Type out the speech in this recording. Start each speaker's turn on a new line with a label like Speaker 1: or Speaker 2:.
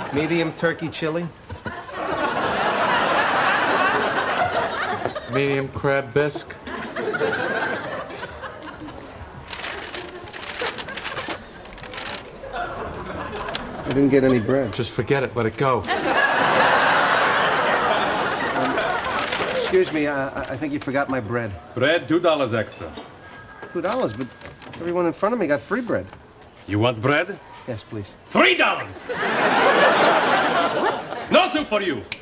Speaker 1: Medium turkey chili.
Speaker 2: Medium crab bisque.
Speaker 1: I didn't get any bread.
Speaker 2: Just forget it. Let it go.
Speaker 1: Excuse me, I think you forgot my bread.
Speaker 3: Bread, $2 extra.
Speaker 1: $2, but everyone in front of me got free bread.
Speaker 3: You want bread?
Speaker 1: Yes, please.
Speaker 3: $3! What? No soup for you.